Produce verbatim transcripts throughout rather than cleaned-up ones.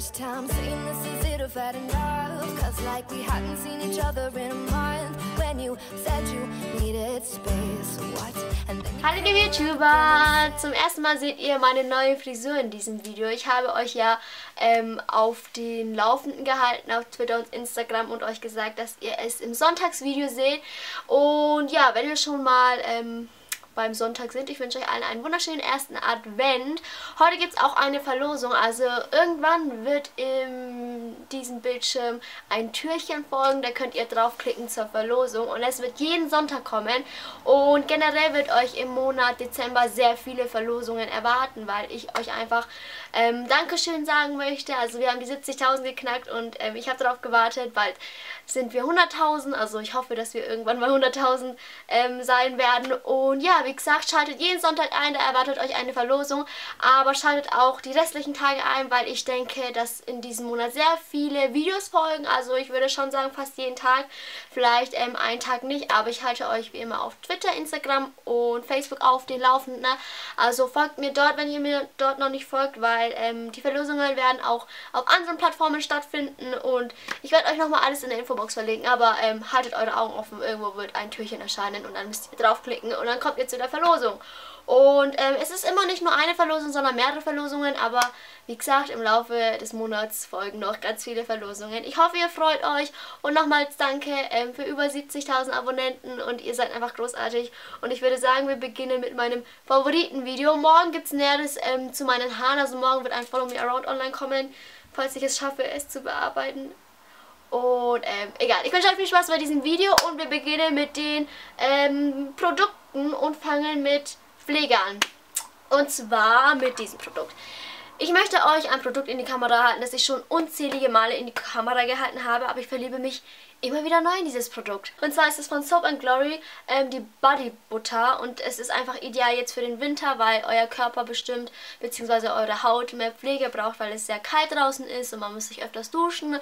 time saying this is it, I've had enough. Cause like we hadn't seen each other in a month. When you said you needed space, what? And then Hallo liebe YouTuber! Zum ersten Mal seht ihr meine neue Frisur in diesem Video. Ich habe euch ja ähm, auf den Laufenden gehalten, auf Twitter und Instagram und euch gesagt, dass ihr es im Sonntagsvideo seht. Und ja, wenn ihr schon mal ähm, beim Sonntag sind, ich wünsche euch allen einen wunderschönen ersten Advent. Heute gibt es auch eine Verlosung, also irgendwann wird in diesem Bildschirm ein Türchen folgen, da könnt ihr draufklicken zur Verlosung und es wird jeden Sonntag kommen und generell wird euch im Monat Dezember sehr viele Verlosungen erwarten, weil ich euch einfach ähm, Dankeschön sagen möchte. Also wir haben die siebzigtausend geknackt und ähm, ich habe darauf gewartet, bald sind wir hunderttausend, also ich hoffe, dass wir irgendwann mal hunderttausend ähm, sein werden. Und ja, wie gesagt, schaltet jeden Sonntag ein, da erwartet euch eine Verlosung, aber schaltet auch die restlichen Tage ein, weil ich denke, dass in diesem Monat sehr viele Videos folgen, also ich würde schon sagen fast jeden Tag, vielleicht ähm, einen Tag nicht, aber ich halte euch wie immer auf Twitter, Instagram und Facebook auf den Laufenden, also folgt mir dort, wenn ihr mir dort noch nicht folgt, weil ähm, die Verlosungen werden auch auf anderen Plattformen stattfinden und ich werde euch nochmal alles in der Info verlegen, aber ähm, haltet eure Augen offen, irgendwo wird ein Türchen erscheinen und dann müsst ihr draufklicken und dann kommt ihr zu der Verlosung. Und ähm, es ist immer nicht nur eine Verlosung, sondern mehrere Verlosungen, aber wie gesagt, im Laufe des Monats folgen noch ganz viele Verlosungen. Ich hoffe, ihr freut euch und nochmals danke ähm, für über siebzigtausend Abonnenten und ihr seid einfach großartig und ich würde sagen, wir beginnen mit meinem Favoritenvideo. Morgen gibt es Näheres ähm, zu meinen Haaren, also morgen wird ein Follow Me Around online kommen, falls ich es schaffe, es zu bearbeiten. Und ähm, egal, ich wünsche euch viel Spaß bei diesem Video und wir beginnen mit den ähm, Produkten und fangen mit Pflege an. Und zwar mit diesem Produkt. Ich möchte euch ein Produkt in die Kamera halten, das ich schon unzählige Male in die Kamera gehalten habe, aber ich verliebe mich immer wieder neu in dieses Produkt. Und zwar ist es von Soap and Glory, ähm, die Body Butter und es ist einfach ideal jetzt für den Winter, weil euer Körper bestimmt, beziehungsweise eure Haut mehr Pflege braucht, weil es sehr kalt draußen ist und man muss sich öfters duschen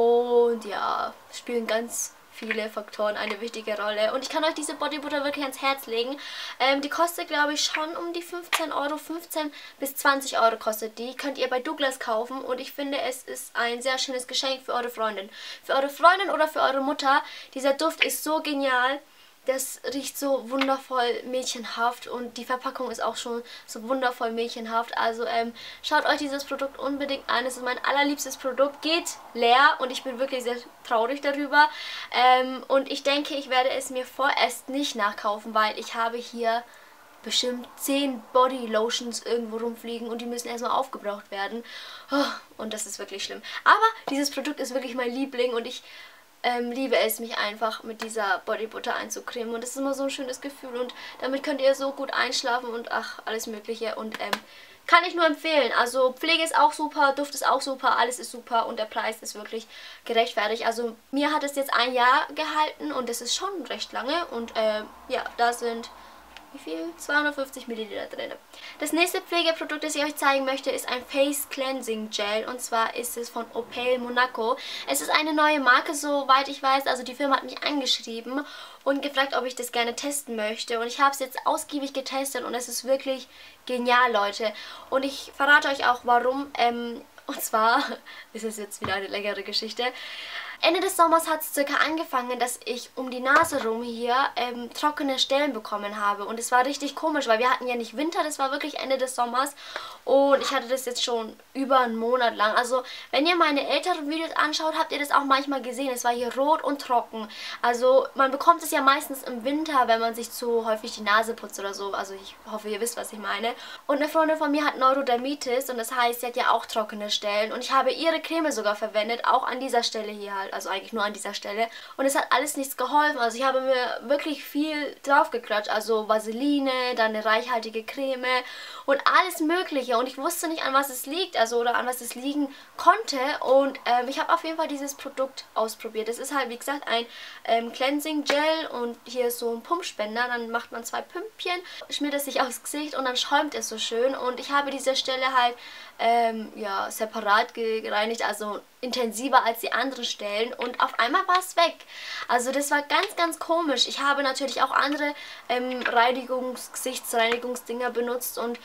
und ja, spielen ganz viele Faktoren eine wichtige Rolle. Und ich kann euch diese Bodybutter wirklich ans Herz legen. Ähm, die kostet, glaube ich, schon um die fünfzehn Euro. fünfzehn bis zwanzig Euro kostet die. Könnt ihr bei Douglas kaufen. Und ich finde, es ist ein sehr schönes Geschenk für eure Freundin. Für eure Freundin oder für eure Mutter. Dieser Duft ist so genial. Das riecht so wundervoll mädchenhaft und die Verpackung ist auch schon so wundervoll mädchenhaft. Also ähm, schaut euch dieses Produkt unbedingt an. Es ist mein allerliebstes Produkt. Geht leer und ich bin wirklich sehr traurig darüber. Ähm, und ich denke, ich werde es mir vorerst nicht nachkaufen, weil ich habe hier bestimmt zehn Body Lotions irgendwo rumfliegen und die müssen erstmal aufgebraucht werden. Oh, und das ist wirklich schlimm. Aber dieses Produkt ist wirklich mein Liebling und ich Ähm, liebe es, mich einfach mit dieser Bodybutter einzucremen und das ist immer so ein schönes Gefühl und damit könnt ihr so gut einschlafen und ach, alles mögliche und ähm, kann ich nur empfehlen. Also Pflege ist auch super, Duft ist auch super, alles ist super und der Preis ist wirklich gerechtfertigt. Also mir hat es jetzt ein Jahr gehalten und das ist schon recht lange und äh, ja, da sind wie viel? zweihundertfünfzig Milliliter drin. Das nächste Pflegeprodukt, das ich euch zeigen möchte, ist ein Face Cleansing Gel und zwar ist es von Opale Monaco. Es ist eine neue Marke, soweit ich weiß, also die Firma hat mich angeschrieben und gefragt, ob ich das gerne testen möchte und ich habe es jetzt ausgiebig getestet und es ist wirklich genial, Leute. Und ich verrate euch auch, warum, ähm, und zwar ist es jetzt wieder eine längere Geschichte. Ende des Sommers hat es circa angefangen, dass ich um die Nase rum hier ähm, trockene Stellen bekommen habe. Und es war richtig komisch, weil wir hatten ja nicht Winter, das war wirklich Ende des Sommers. Und ich hatte das jetzt schon über einen Monat lang. Also wenn ihr meine älteren Videos anschaut, habt ihr das auch manchmal gesehen. Es war hier rot und trocken. Also man bekommt es ja meistens im Winter, wenn man sich zu häufig die Nase putzt oder so. Also ich hoffe, ihr wisst, was ich meine. Und eine Freundin von mir hat Neurodermitis und das heißt, sie hat ja auch trockene Stellen. Und ich habe ihre Creme sogar verwendet, auch an dieser Stelle hier halt. Also eigentlich nur an dieser Stelle. Und es hat alles nichts geholfen. Also ich habe mir wirklich viel draufgeklatscht. Also Vaseline, dann eine reichhaltige Creme und alles mögliche. Und ich wusste nicht, an was es liegt. Also oder an was es liegen konnte. Und ähm, ich habe auf jeden Fall dieses Produkt ausprobiert. Es ist halt, wie gesagt, ein ähm, Cleansing Gel. Und hier ist so ein Pumpspender. Dann macht man zwei Pümpchen, schmiert es sich aufs Gesicht und dann schäumt es so schön. Und ich habe diese Stelle halt ähm, ja, separat gereinigt. Also intensiver als die anderen Stellen und auf einmal war es weg. Also das war ganz, ganz komisch. Ich habe natürlich auch andere ähm, Reinigungs-, Gesichtsreinigungsdinger benutzt und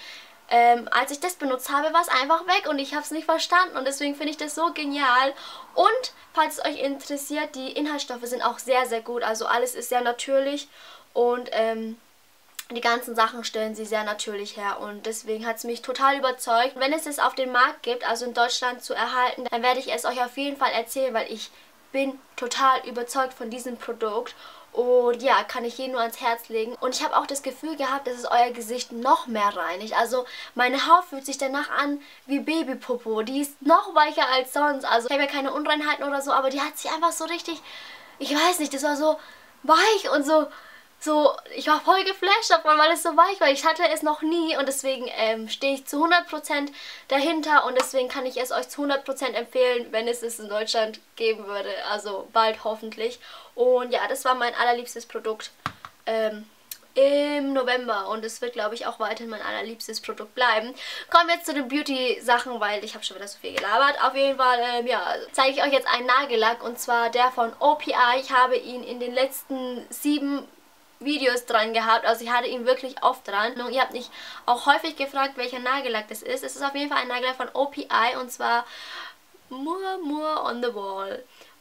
ähm, als ich das benutzt habe, war es einfach weg und ich habe es nicht verstanden und deswegen finde ich das so genial. Und falls es euch interessiert, die Inhaltsstoffe sind auch sehr, sehr gut. Also alles ist sehr natürlich und ähm, die ganzen Sachen stellen sie sehr natürlich her und deswegen hat es mich total überzeugt. Wenn es es auf den Markt gibt, also in Deutschland zu erhalten, dann werde ich es euch auf jeden Fall erzählen, weil ich bin total überzeugt von diesem Produkt. Und ja, kann ich jedem nur ans Herz legen. Und ich habe auch das Gefühl gehabt, dass es euer Gesicht noch mehr reinigt. Also meine Haut fühlt sich danach an wie Babypopo. Die ist noch weicher als sonst. Also ich habe ja keine Unreinheiten oder so, aber die hat sich einfach so richtig, ich weiß nicht, das war so weich und so, so, ich war voll geflasht davon, weil es so weich war. Ich hatte es noch nie und deswegen ähm, stehe ich zu hundert Prozent dahinter und deswegen kann ich es euch zu hundert Prozent empfehlen, wenn es es in Deutschland geben würde. Also bald hoffentlich. Und ja, das war mein allerliebstes Produkt ähm, im November und es wird, glaube ich, auch weiterhin mein allerliebstes Produkt bleiben. Kommen wir jetzt zu den Beauty-Sachen, weil ich habe schon wieder so viel gelabert. Auf jeden Fall, ähm, ja, zeige ich euch jetzt einen Nagellack und zwar der von O P I. Ich habe ihn in den letzten sieben Videos dran gehabt, also ich hatte ihn wirklich oft dran. Und ihr habt mich auch häufig gefragt, welcher Nagellack das ist. Es ist auf jeden Fall ein Nagellack von O P I und zwar More More on the Wall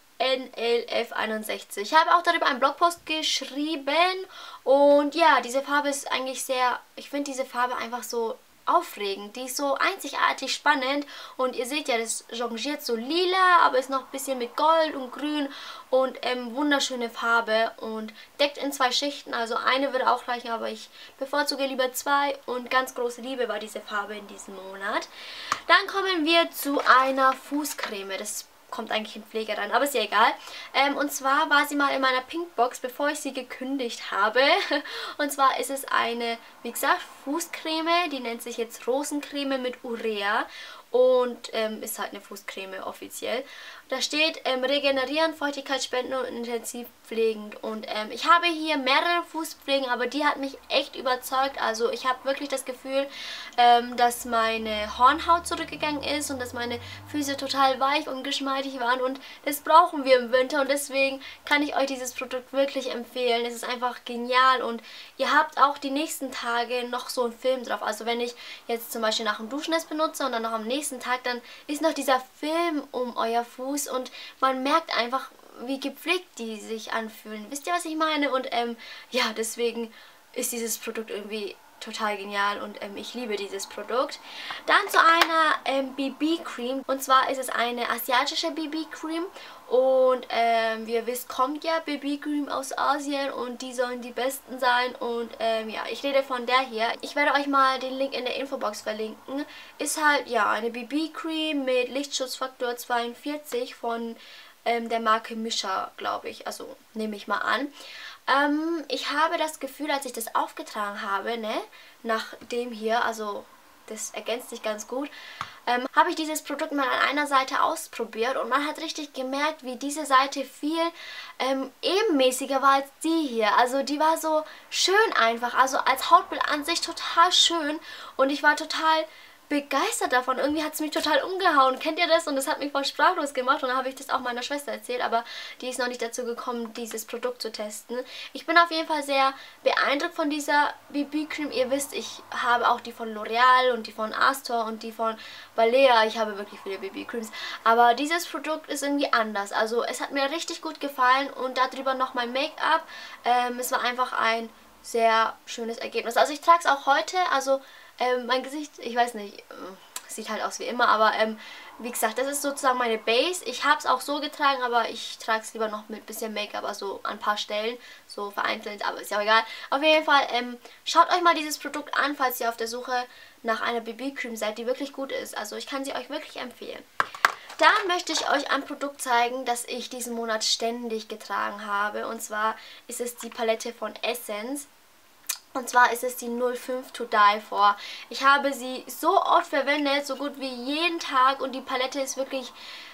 N L F einundsechzig. Ich habe auch darüber einen Blogpost geschrieben und ja, diese Farbe ist eigentlich sehr, ich finde diese Farbe einfach so aufregend. Die ist so einzigartig spannend und ihr seht ja, das jongliert so lila, aber ist noch ein bisschen mit Gold und Grün und ähm, wunderschöne Farbe und deckt in zwei Schichten, also eine würde auch reichen, aber ich bevorzuge lieber zwei und ganz große Liebe war diese Farbe in diesem Monat. Dann kommen wir zu einer Fußcreme, das kommt eigentlich in Pflege rein, aber ist ja egal. Ähm, und zwar war sie mal in meiner Pinkbox, bevor ich sie gekündigt habe. Und zwar ist es eine, wie gesagt, Fußcreme, die nennt sich jetzt Rosencreme mit Urea und ähm, ist halt eine Fußcreme offiziell. Da steht ähm, regenerieren, Feuchtigkeit spenden und intensiv pflegend. Und ähm, ich habe hier mehrere Fußpflegen, aber die hat mich echt überzeugt. Also ich habe wirklich das Gefühl, ähm, dass meine Hornhaut zurückgegangen ist und dass meine Füße total weich und geschmeidig waren. Und das brauchen wir im Winter und deswegen kann ich euch dieses Produkt wirklich empfehlen. Es ist einfach genial und ihr habt auch die nächsten Tage noch so einen Film drauf. Also wenn ich jetzt zum Beispiel nach dem Duschen es benutze und dann noch am nächsten Tag, dann ist noch dieser Film um euer Fuß und man merkt einfach, wie gepflegt die sich anfühlen. Wisst ihr, was ich meine? Und ähm, ja, deswegen ist dieses Produkt irgendwie total genial und ähm, ich liebe dieses Produkt. Dann zu einer ähm, B B-Cream und zwar ist es eine asiatische B B-Cream und ähm, wie ihr wisst, kommt ja B B-Cream aus Asien und die sollen die besten sein und ähm, ja, ich rede von der hier. Ich werde euch mal den Link in der Infobox verlinken. Ist halt, ja, eine B B-Cream mit Lichtschutzfaktor zweiundvierzig von ähm, der Marke Mischa, glaube ich, also nehme ich mal an. Ähm, ich habe das Gefühl, als ich das aufgetragen habe, ne, nach dem hier, also das ergänzt sich ganz gut, ähm, habe ich dieses Produkt mal an einer Seite ausprobiert und man hat richtig gemerkt, wie diese Seite viel ähm, ebenmäßiger war als die hier. Also die war so schön einfach, also als Hautbild an sich total schön und ich war total begeistert davon. Irgendwie hat es mich total umgehauen. Kennt ihr das? Und das hat mich voll sprachlos gemacht. Und dann habe ich das auch meiner Schwester erzählt. Aber die ist noch nicht dazu gekommen, dieses Produkt zu testen. Ich bin auf jeden Fall sehr beeindruckt von dieser B B-Cream. Ihr wisst, ich habe auch die von L'Oreal und die von Astor und die von Balea. Ich habe wirklich viele B B-Creams. Aber dieses Produkt ist irgendwie anders. Also es hat mir richtig gut gefallen. Und darüber noch mein Make-up. Ähm, es war einfach ein sehr schönes Ergebnis. Also ich trage es auch heute. Also Ähm, mein Gesicht, ich weiß nicht, äh, sieht halt aus wie immer, aber ähm, wie gesagt, das ist sozusagen meine Base. Ich habe es auch so getragen, aber ich trage es lieber noch mit ein bisschen Make-up, also an ein paar Stellen, so vereinzelt, aber ist ja auch egal. Auf jeden Fall, ähm, schaut euch mal dieses Produkt an, falls ihr auf der Suche nach einer B B-Cream seid, die wirklich gut ist. Also ich kann sie euch wirklich empfehlen. Dann möchte ich euch ein Produkt zeigen, das ich diesen Monat ständig getragen habe. Und zwar ist es die Palette von Essence. Und zwar ist es die null fünf To Die For. Ich habe sie so oft verwendet, so gut wie jeden Tag. Und die Palette ist wirklich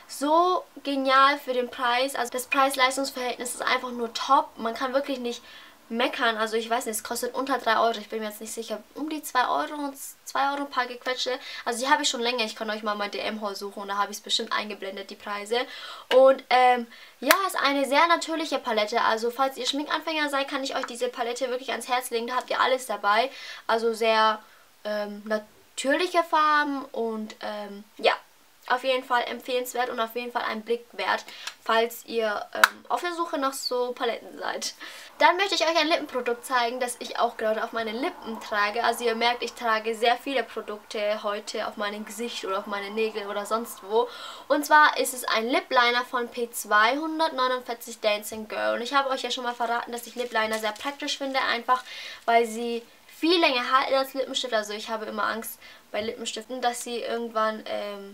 so genial für den Preis. Also das Preis-Leistungs-Verhältnis ist einfach nur top. Man kann wirklich nicht meckern. Also ich weiß nicht, es kostet unter drei Euro. Ich bin mir jetzt nicht sicher. Um die zwei Euro und zwei Euro ein paar gequetschte. Also die habe ich schon länger. Ich kann euch mal mein D M-Haul suchen und da habe ich es bestimmt eingeblendet, die Preise. Und ähm, ja, ist eine sehr natürliche Palette. Also falls ihr Schminkanfänger seid, kann ich euch diese Palette wirklich ans Herz legen. Da habt ihr alles dabei. Also sehr ähm, natürlich. natürliche Farben und ähm, ja, auf jeden Fall empfehlenswert und auf jeden Fall ein Blick wert, falls ihr ähm, auf der Suche nach so Paletten seid. Dann möchte ich euch ein Lippenprodukt zeigen, das ich auch gerade auf meine Lippen trage. Also ihr merkt, ich trage sehr viele Produkte heute auf meinem Gesicht oder auf meine Nägel oder sonst wo. Und zwar ist es ein Lip Liner von P zweihundertneunundvierzig Dancing Girl. Und ich habe euch ja schon mal verraten, dass ich Lip Liner sehr praktisch finde, einfach weil sie viel länger halten als Lippenstift. Also ich habe immer Angst bei Lippenstiften, dass sie irgendwann ähm,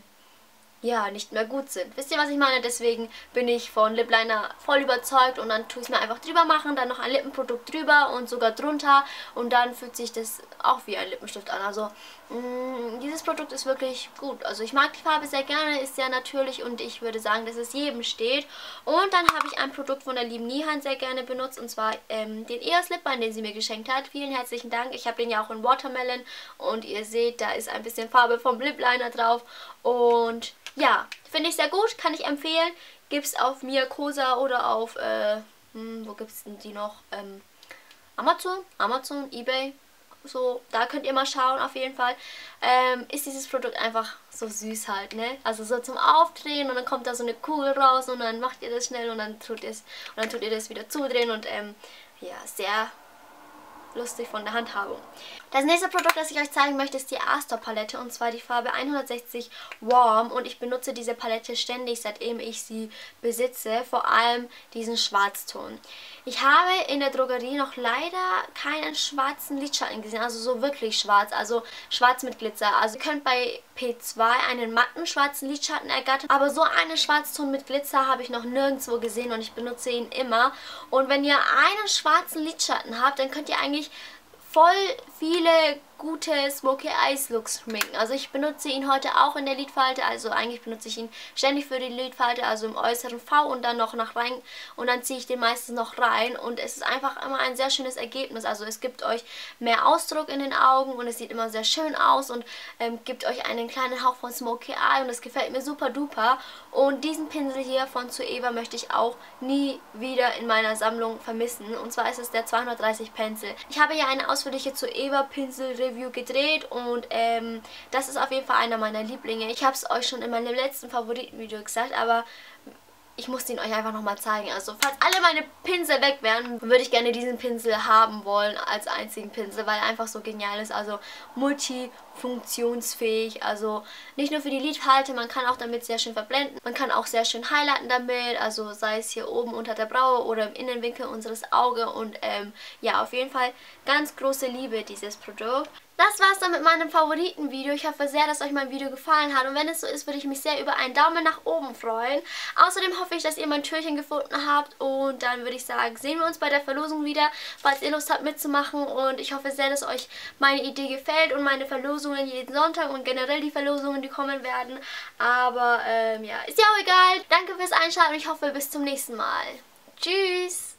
ja, nicht mehr gut sind. Wisst ihr, was ich meine? Deswegen bin ich von Lip Liner voll überzeugt und dann tue ich es mir einfach drüber machen, dann noch ein Lippenprodukt drüber und sogar drunter und dann fühlt sich das auch wie ein Lippenstift an. Also mh, dieses Produkt ist wirklich gut. Also ich mag die Farbe sehr gerne, ist sehr natürlich und ich würde sagen, dass es jedem steht. Und dann habe ich ein Produkt von der lieben Nihan sehr gerne benutzt und zwar ähm, den E O S Lip Balm, den sie mir geschenkt hat. Vielen herzlichen Dank. Ich habe den ja auch in Watermelon und ihr seht, da ist ein bisschen Farbe vom Lip Liner drauf und ja, finde ich sehr gut, kann ich empfehlen. Gibt es auf Miakosa oder auf, äh, hm, wo gibt es denn die noch? Ähm, Amazon, Amazon, Ebay, so, da könnt ihr mal schauen auf jeden Fall. Ähm, ist dieses Produkt einfach so süß halt, ne? Also so zum Aufdrehen und dann kommt da so eine Kugel raus und dann macht ihr das schnell und dann tut, und dann tut ihr das wieder zudrehen und ähm, ja, sehr lustig von der Handhabung. Das nächste Produkt, das ich euch zeigen möchte, ist die Astor Palette und zwar die Farbe hundertsechzig Warm und ich benutze diese Palette ständig, seitdem ich sie besitze, vor allem diesen Schwarzton. Ich habe in der Drogerie noch leider keinen schwarzen Lidschatten gesehen, also so wirklich schwarz, also schwarz mit Glitzer. Also ihr könnt bei P zwei einen matten schwarzen Lidschatten ergattern, aber so einen Schwarzton mit Glitzer habe ich noch nirgendwo gesehen und ich benutze ihn immer. Und wenn ihr einen schwarzen Lidschatten habt, dann könnt ihr eigentlich voll viele gute Smoky Eyes Looks schminken. Also ich benutze ihn heute auch in der Lidfalte, also eigentlich benutze ich ihn ständig für die Lidfalte, also im äußeren V und dann noch nach rein und dann ziehe ich den meistens noch rein und es ist einfach immer ein sehr schönes Ergebnis. Also es gibt euch mehr Ausdruck in den Augen und es sieht immer sehr schön aus und ähm, gibt euch einen kleinen Hauch von Smoky Eye und das gefällt mir super duper. Und diesen Pinsel hier von Zoeva möchte ich auch nie wieder in meiner Sammlung vermissen und zwar ist es der zweihundertdreißig Pencil. Ich habe ja eine ausführliche Zoeva Pinsel Review gedreht und ähm, das ist auf jeden Fall einer meiner Lieblinge. Ich habe es euch schon in meinem letzten Favoritenvideo gesagt, aber ich musste ihn euch einfach nochmal zeigen. Also falls alle meine Pinsel weg wären, würde ich gerne diesen Pinsel haben wollen als einzigen Pinsel, weil er einfach so genial ist. Also multifunktionsfähig, also nicht nur für die Lidfalte, man kann auch damit sehr schön verblenden. Man kann auch sehr schön highlighten damit, also sei es hier oben unter der Braue oder im Innenwinkel unseres Auges. Und ähm, ja, auf jeden Fall ganz große Liebe dieses Produkt. Das war's dann mit meinem Favoritenvideo. Ich hoffe sehr, dass euch mein Video gefallen hat. Und wenn es so ist, würde ich mich sehr über einen Daumen nach oben freuen. Außerdem hoffe ich, dass ihr mein Türchen gefunden habt. Und dann würde ich sagen, sehen wir uns bei der Verlosung wieder, falls ihr Lust habt mitzumachen. Und ich hoffe sehr, dass euch meine Idee gefällt und meine Verlosungen jeden Sonntag und generell die Verlosungen, die kommen werden. Aber ähm, ja, ist ja auch egal. Danke fürs Einschalten und ich hoffe, bis zum nächsten Mal. Tschüss!